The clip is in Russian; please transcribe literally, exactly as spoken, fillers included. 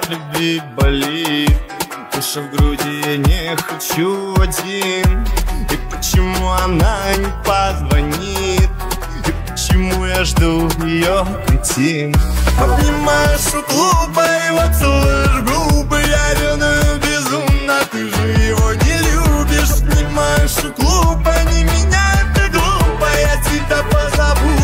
от любви болит, душа в груди, я не хочу один. И почему она не позвонит, и почему я жду ее прийти? Обнимаешь у клуба, его целуешь губы, я ревную безумно, ты же его не любишь. Обнимаешь у клуба, не меня, это глупо, я тебя позову.